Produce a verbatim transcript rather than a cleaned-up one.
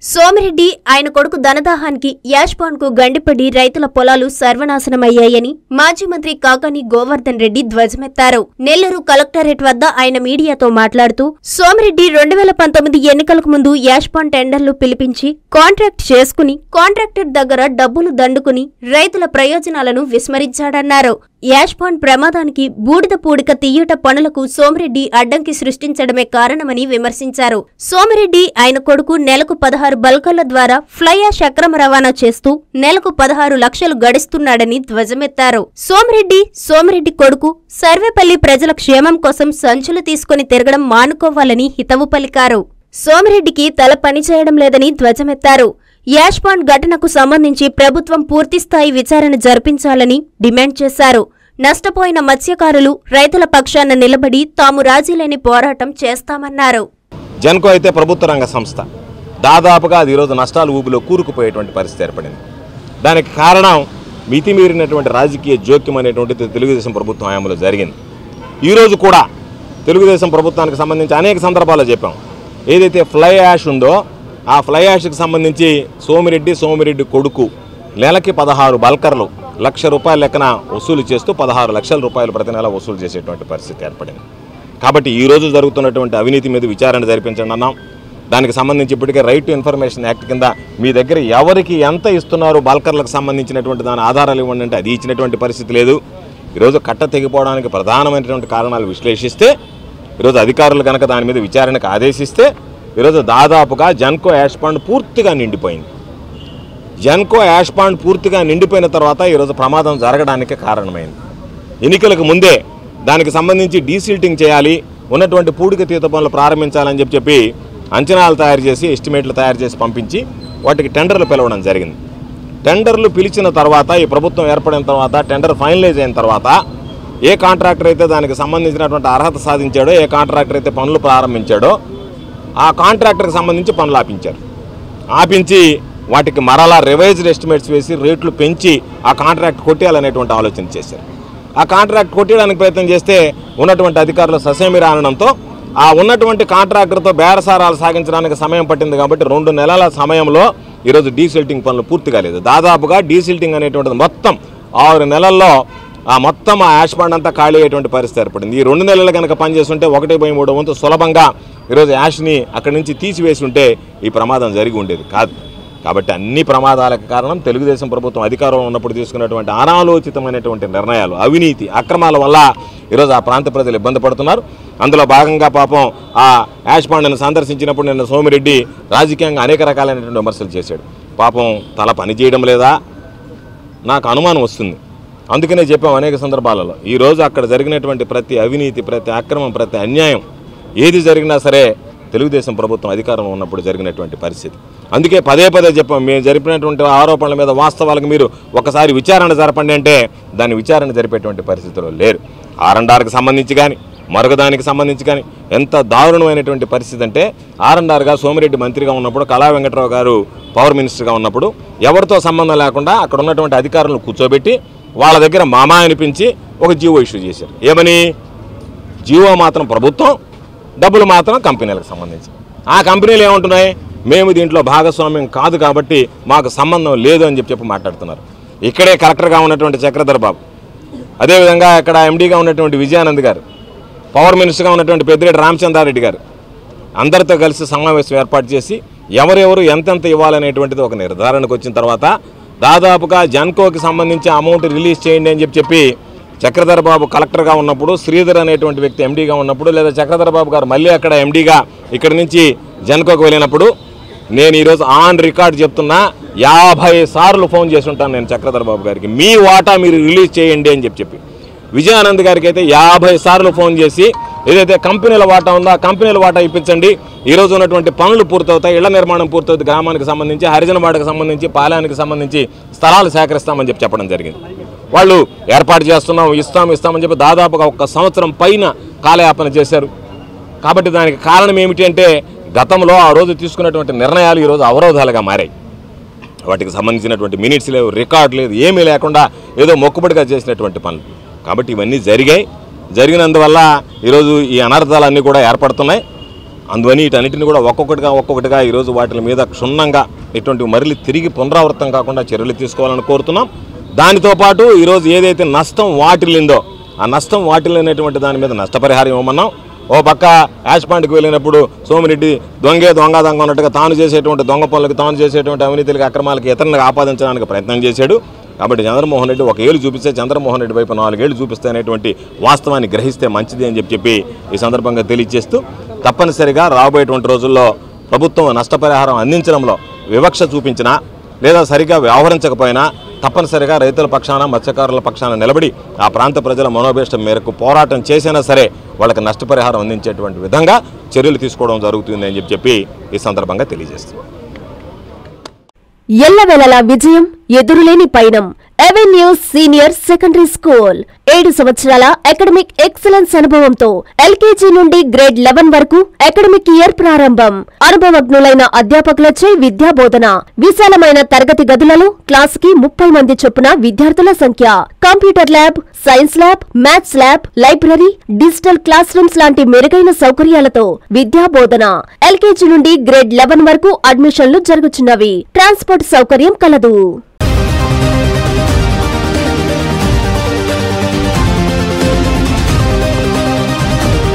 సోమిరెడ్డి ఆయన కొడుకు ధనదాహానికి యాష్పాన్ కు గండిపడి రైతుల పొలాలు సర్వనాశనమయ్యాయని మాజీ మంత్రి కాకాని గోవర్ధన్ రెడ్డి ధ్వజమెత్తారు. నెల్లూరు కలెక్టరేట్ వద్ద ఆయన మీడియాతో మాట్లాడుతూ సోమిరెడ్డి రెండు వేల పంతొమ్మిది ఎన్నికలకు ముందు యాష్పాన్ టెండర్లు పిలిపించి కాంట్రాక్ట్ చేసుకుని కాంట్రాక్టర్ దగ్గర డబ్బులు దండుకుని రైతుల ప్రయోజనాలను విస్మరించాడన్నారు. యాష్పాన్ ప్రమాదానికి బూడిద పూడిక తీయట పనులకు సోమిరెడ్డి అడ్డంకి సృష్టించడమే కారణమని విమర్శించారు. సోమిరెడ్డి ఆయన కొడుకు నెలకు పదహారు బల్కర్ల ద్వారా ఫ్లై యాష్ అక్రమ రవాణా చేస్తూ నెలకు పదహారు లక్షలు గడిస్తున్నాడని ధ్వజమెత్తారు. సోమిరెడ్డి సోమిరెడ్డి కొడుకు సర్వేపల్లి ప్రజల క్షేమం కోసం సంచులు తీసుకుని తిరగడం మానుకోవాలని హితవు పలికారు. సోమిరెడ్డికి తల పనిచేయడం లేదని ధ్వజమెత్తారు. యాష్పాన్ ఘటనకు సంబంధించి ప్రభుత్వం పూర్తిస్థాయి విచారణ జరిపించాలని డిమాండ్ చేశారు. నష్టపోయిన మత్స్యకారులు రైతుల పక్షాన నిలబడి తాము రాజీలేని పోరాటం చేస్తామన్నారు. జన్కో అయితే ప్రభుత్వ రంగ సంస్థ దాదాపుగా అది ఈరోజు నష్టాలు ఊబిలో కూరుకుపోయేటువంటి పరిస్థితి ఏర్పడింది. దానికి కారణం మితిమీరినటువంటి రాజకీయ జోక్యం అనేటువంటిది తెలుగుదేశం ప్రభుత్వం హయాంలో జరిగింది. ఈరోజు కూడా తెలుగుదేశం ప్రభుత్వానికి సంబంధించి అనేక సందర్భాల్లో చెప్పాం. ఏదైతే ఫ్లై యాష్ ఉందో ఆ ఫ్లై యాష్కి సంబంధించి సోమిరెడ్డి సోమిరెడ్డి కొడుకు నెలకి పదహారు బల్కర్లు లక్ష రూపాయల లెక్కన వసూలు చేస్తూ పదహారు లక్షల రూపాయలు ప్రతి నెల వసూలు చేసేటువంటి పరిస్థితి ఏర్పడింది. కాబట్టి ఈరోజు జరుగుతున్నటువంటి అవినీతి మీద విచారణ జరిపించండి అన్నాం. దానికి సంబంధించి ఇప్పటికే రైట్ టు ఇన్ఫర్మేషన్ యాక్ట్ కింద మీ దగ్గర ఎవరికి ఎంత ఇస్తున్నారు బల్కర్లకు సంబంధించినటువంటి దాని ఆధారాలు ఇవ్వండి అంటే అది ఇచ్చినటువంటి పరిస్థితి లేదు. ఈరోజు కట్ట తెగిపోవడానికి ప్రధానమైనటువంటి కారణాలు విశ్లేషిస్తే ఈరోజు అధికారులు కనుక దాని మీద విచారణకు ఆదేశిస్తే ఈరోజు దాదాపుగా జన్కో యాష్పాండ్ పూర్తిగా నిండిపోయింది. జన్కో యాష్పాండ్ పూర్తిగా నిండిపోయిన తర్వాత ఈరోజు ప్రమాదం జరగడానికి కారణమైంది. ఎన్నికలకు ముందే దానికి సంబంధించి డీసిల్టింగ్ చేయాలి, ఉన్నటువంటి పూడిక తీత పనులు ప్రారంభించాలని చెప్పి చెప్పి అంచనాలు తయారు చేసి ఎస్టిమేట్లు తయారు చేసి పంపించి వాటికి టెండర్లు పిలవడం జరిగింది. టెండర్లు పిలిచిన తర్వాత ఈ ప్రభుత్వం ఏర్పడిన తర్వాత టెండర్ ఫైనలైజ్ అయిన తర్వాత ఏ కాంట్రాక్టర్ అయితే దానికి సంబంధించినటువంటి అర్హత సాధించాడో, ఏ కాంట్రాక్టర్ అయితే పనులు ప్రారంభించాడో ఆ కాంట్రాక్టర్కి సంబంధించి పనులు ఆపించారు. ఆపించి వాటికి మరలా రివైజ్డ్ ఎస్టిమేట్స్ వేసి రేట్లు పెంచి ఆ కాంట్రాక్ట్ కొట్టేయాలనేటువంటి ఆలోచన చేశారు. ఆ కాంట్రాక్ట్ కొట్టేయడానికి ప్రయత్నం చేస్తే ఉన్నటువంటి అధికారులు ససేమిరా అనడంతో ఆ ఉన్నటువంటి కాంట్రాక్టర్తో బేరసారాలు సాగించడానికి సమయం పట్టింది. కాబట్టి రెండు నెలల సమయంలో ఈరోజు డీసిల్టింగ్ పనులు పూర్తి కాలేదు. దాదాపుగా డీసిల్టింగ్ అనేటువంటిది మొత్తం ఆరు నెలల్లో ఆ మొత్తం ఆ యాష్పాండ్ అంతా ఖాళీ అయ్యేటువంటి పరిస్థితి ఏర్పడింది. ఈ రెండు నెలలు కనుక పనిచేస్తుంటే ఒకటి బై మూడో వంతు సులభంగా ఈరోజు యాష్ని అక్కడి నుంచి తీసివేసి ఉంటే ఈ ప్రమాదం జరిగి ఉండేది కాదు. కాబట్టి అన్ని ప్రమాదాలకు కారణం తెలుగుదేశం ప్రభుత్వం అధికారంలో ఉన్నప్పుడు తీసుకున్నటువంటి అనాలోచితమైనటువంటి నిర్ణయాలు, అవినీతి, అక్రమాల వల్ల ఈరోజు ఆ ప్రాంత ప్రజలు ఇబ్బంది పడుతున్నారు. అందులో భాగంగా పాపం ఆ యాష్పాండ్ని సందర్శించినప్పుడు నిన్న సోమిరెడ్డి రాజకీయంగా అనేక రకాలైనటువంటి విమర్శలు చేశాడు. పాపం తల పనిచేయడం లేదా నాకు అనుమానం వస్తుంది. అందుకనే చెప్పాం అనేక సందర్భాలలో ఈరోజు అక్కడ జరిగినటువంటి ప్రతి అవినీతి, ప్రతి అక్రమం, ప్రతి అన్యాయం ఏది జరిగినా సరే తెలుగుదేశం ప్రభుత్వం అధికారంలో ఉన్నప్పుడు జరిగినటువంటి పరిస్థితి. అందుకే పదే పదే చెప్పాం, మేము జరిపినటువంటి ఆరోపణల మీద వాస్తవాలకు మీరు ఒకసారి విచారణ జరపండి అంటే దాన్ని విచారణ జరిపేటువంటి పరిస్థితిలో లేరు. ఆర్ అండ్ ఆర్కి సంబంధించి కానీ మరొకదానికి సంబంధించి కానీ ఎంత దారుణమైనటువంటి పరిస్థితి అంటే ఆర్ అండ్ ఆర్గా సోమిరెడ్డి మంత్రిగా ఉన్నప్పుడు, కళా వెంకట్రావు గారు పవర్ మినిస్టర్గా ఉన్నప్పుడు ఎవరితో సంబంధం లేకుండా అక్కడ ఉన్నటువంటి అధికారులను కూర్చోబెట్టి వాళ్ళ దగ్గర మామా అనిపించి ఒక జీవో ఇష్యూ చేశారు. ఏమని? జీవో మాత్రం ప్రభుత్వం, డబ్బులు మాత్రం కంపెనీలకు సంబంధించి. ఆ కంపెనీలు ఏమంటున్నాయి? మేము దీంట్లో భాగస్వామ్యం కాదు కాబట్టి మాకు సంబంధం లేదు అని చెప్పి చెప్పి మాట్లాడుతున్నారు. ఇక్కడే కలెక్టర్గా ఉన్నటువంటి చక్రధర్ బాబు, అదేవిధంగా ఇక్కడ ఎండీగా ఉన్నటువంటి విజయానంద్ గారు, పవర్ మినిస్టర్గా ఉన్నటువంటి పెద్దిరెడ్డి రామచంద్రారెడ్డి గారు అందరితో కలిసి సమావేశం ఏర్పాటు చేసి ఎవరెవరు ఎంతెంత ఇవ్వాలనేటువంటిది ఒక నిర్ధారణకు వచ్చిన తర్వాత దాదాపుగా జన్కోకి సంబంధించి అమౌంట్ రిలీజ్ చేయండి అని చెప్పి చెప్పి చక్రధర్ బాబు కలెక్టర్గా ఉన్నప్పుడు, శ్రీధర్ అనేటువంటి వ్యక్తి ఎండీగా ఉన్నప్పుడు, లేదా చక్రధర్ బాబు గారు మళ్ళీ అక్కడ ఎండీగా ఇక్కడి నుంచి జన్కోకి వెళ్ళినప్పుడు నేను ఈరోజు ఆన్ రికార్డ్ చెప్తున్నా, యాభై సార్లు ఫోన్ చేసి ఉంటాను నేను చక్రధర్ బాబు గారికి, మీ వాటా మీరు రిలీజ్ చేయండి అని చెప్పి చెప్పి విజయానంద్ గారికి అయితే యాభై సార్లు ఫోన్ చేసి ఏదైతే కంపెనీల వాటా ఉందో ఆ కంపెనీల వాటా ఇప్పించండి, ఈరోజు ఉన్నటువంటి పనులు పూర్తవుతాయి, ఇళ్ల నిర్మాణం పూర్తవుతుంది, గ్రామానికి సంబంధించి, హరిజనవాడకు సంబంధించి, పాలయానికి సంబంధించి స్థలాలు సేకరిస్తామని చెప్పి చెప్పడం జరిగింది. వాళ్ళు ఏర్పాటు చేస్తున్నాం, ఇస్తాం ఇస్తామని చెప్పి దాదాపుగా ఒక సంవత్సరం పైన కాలయాపన చేశారు. కాబట్టి దానికి కారణం ఏమిటి అంటే గతంలో ఆ రోజు తీసుకున్నటువంటి నిర్ణయాలు ఈరోజు అవరోధాలుగా మారాయి. వాటికి సంబంధించినటువంటి మినిట్స్ లేవు, రికార్డు లేదు, ఏమీ లేకుండా ఏదో మొక్కుబడిగా చేసినటువంటి పనులు. కాబట్టి ఇవన్నీ జరిగాయి. జరిగినందువల్ల ఈరోజు ఈ అనర్థాలన్నీ కూడా ఏర్పడుతున్నాయి. అందువని వీటన్నిటిని కూడా ఒక్కొక్కటిగా ఒక్కొక్కటిగా ఈరోజు వాటి మీద క్షుణ్ణంగా ఇటువంటి మరలి తిరిగి పునరావృతం కాకుండా చర్యలు తీసుకోవాలని కోరుతున్నాం. దానితో పాటు ఈరోజు ఏదైతే నష్టం వాటిల్లిందో ఆ నష్టం వాటిల్లినటువంటి దాని మీద నష్టపరిహారం ఇవ్వమన్నాం. ఓ పక్క యాష్ పాయింట్కి వెళ్ళినప్పుడు సోమిరెడ్డి దొంగే దొంగ దొంగ ఉన్నట్టుగా తాను చేసేటువంటి దొంగ పనులకు తాను చేసేటువంటి అవినీతికి అక్రమాలకు ఇతరులకు ఆపాదించడానికి ప్రయత్నం చేశాడు. కాబట్టి చంద్రమోహన్ రెడ్డి ఒక ఏళ్ళు చూపిస్తే చంద్రమోహన్ రెడ్డి వైపు నాలుగేళ్లు చూపిస్తే అనేటువంటి వాస్తవాన్ని గ్రహిస్తే మంచిది అని చెప్పి చెప్పి ఈ సందర్భంగా తెలియజేస్తూ తప్పనిసరిగా రాబోయేటువంటి రోజుల్లో ప్రభుత్వం నష్టపరిహారం అందించడంలో వివక్ష చూపించినా లేదా సరిగా వ్యవహరించకపోయినా తప్పనిసరిగా రైతుల పక్షాన మత్స్యకారుల పక్షాన నిలబడి ఆ ప్రాంత ప్రజల మనోభీష్టం మేరకు పోరాటం చేసినా సరే వాళ్ళకి నష్టపరిహారం అందించేటువంటి విధంగా చర్యలు తీసుకోవడం జరుగుతుంది అని చెప్పి చెప్పి ఈ సందర్భంగా తెలియజేస్తుంది. ఎల్లవేళలా విజయం ఎదురులేని పయనం ఎవెన్యూస్ సీనియర్ సెకండరీ స్కూల్ ఏడు సంవత్సరాల అకాడమిక్ ఎక్సలెన్స్ అనుభవంతో ఎల్కేజీ నుండి గ్రేడ్ లెవెన్ వరకు అకాడమిక్ ఇయర్ ప్రారంభం. అనుభవజ్ఞులైన అధ్యాపకులచే విద్యా బోధన, విశాలమైన తరగతి గదులలో క్లాస్ కి ముప్పై మంది చొప్పున విద్యార్థుల సంఖ్య, computer lab, science lab, maths lab, library, digital classrooms లాంటి మెరుగైన సౌకర్యాలతో విద్యా బోధన. ఎల్కేజీ నుండి గ్రేడ్ లెవెన్ వరకు అడ్మిషన్లు జరుగుతున్నవి. ట్రాన్స్పోర్ట్ సౌకర్యం కలదు.